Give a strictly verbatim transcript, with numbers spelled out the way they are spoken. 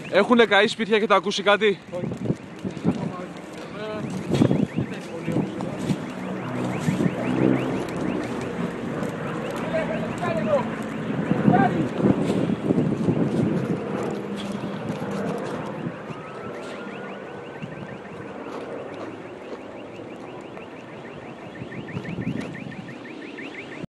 Έχουνε καεί σπίτια και τα ακούσει κάτι? Όχι. Ακόμα όχι.